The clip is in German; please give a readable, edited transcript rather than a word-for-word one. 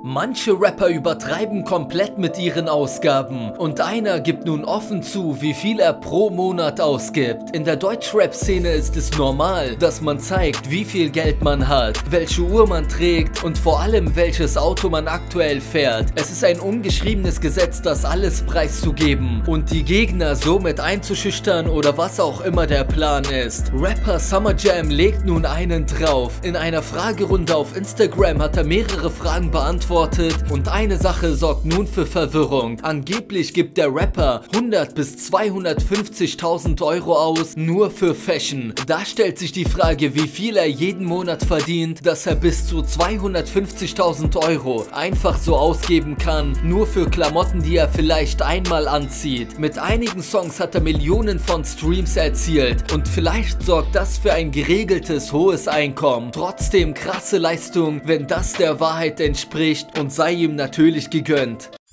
Manche Rapper übertreiben komplett mit ihren Ausgaben und einer gibt nun offen zu, wie viel er pro Monat ausgibt. In der Deutschrap-Szene ist es normal, dass man zeigt, wie viel Geld man hat, welche Uhr man trägt und vor allem welches Auto man aktuell fährt. Es ist ein ungeschriebenes Gesetz, das alles preiszugeben und die Gegner somit einzuschüchtern oder was auch immer der Plan ist. Rapper Summer Jam legt nun einen drauf. In einer Fragerunde auf Instagram hat er mehrere Fragen beantwortet und eine Sache sorgt nun für Verwirrung. Angeblich gibt der Rapper 100 bis 250.000 Euro aus, nur für Fashion. Da stellt sich die Frage, wie viel er jeden Monat verdient, dass er bis zu 250.000 Euro einfach so ausgeben kann, nur für Klamotten, die er vielleicht einmal anzieht. Mit einigen Songs hat er Millionen von Streams erzielt und vielleicht sorgt das für ein geregeltes, hohes Einkommen. Trotzdem krasse Leistung, wenn das der Wahrheit entspricht, und sei ihm natürlich gegönnt.